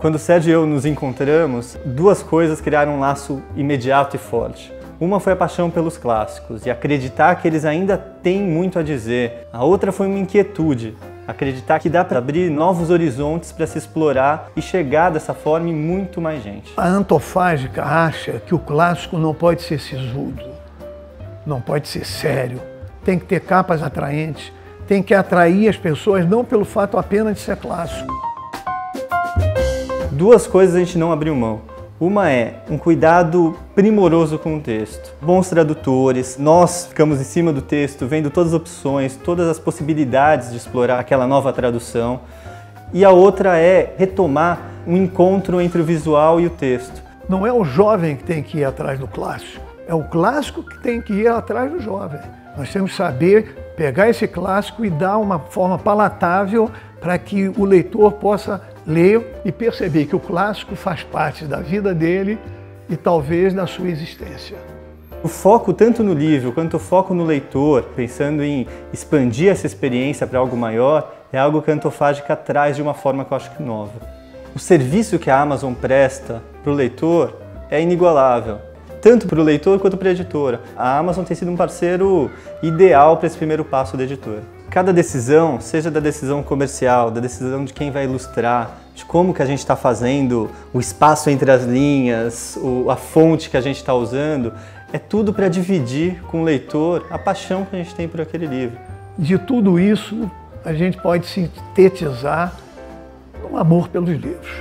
Quando o Sérgio e eu nos encontramos, duas coisas criaram um laço imediato e forte. Uma foi a paixão pelos clássicos e acreditar que eles ainda têm muito a dizer. A outra foi uma inquietude, acreditar que dá para abrir novos horizontes para se explorar e chegar dessa forma em muito mais gente. A antofágica acha que o clássico não pode ser sisudo, não pode ser sério, tem que ter capas atraentes, tem que atrair as pessoas não pelo fato apenas de ser clássico. Duas coisas a gente não abriu mão. Uma é um cuidado primoroso com o texto. Bons tradutores, nós ficamos em cima do texto, vendo todas as opções, todas as possibilidades de explorar aquela nova tradução. E a outra é retomar um encontro entre o visual e o texto. Não é o jovem que tem que ir atrás do clássico, é o clássico que tem que ir atrás do jovem. Nós temos que saber pegar esse clássico e dar uma forma palatável para que o leitor possa ler e perceber que o clássico faz parte da vida dele e talvez da sua existência. O foco tanto no livro quanto o foco no leitor, pensando em expandir essa experiência para algo maior, é algo que a Antofágica traz de uma forma que eu acho que nova. O serviço que a Amazon presta para o leitor é inigualável, tanto para o leitor quanto para a editora. A Amazon tem sido um parceiro ideal para esse primeiro passo da editora. Cada decisão, seja da decisão comercial, da decisão de quem vai ilustrar, de como que a gente está fazendo, o espaço entre as linhas, a fonte que a gente está usando, é tudo para dividir com o leitor a paixão que a gente tem por aquele livro. De tudo isso, a gente pode sintetizar um amor pelos livros.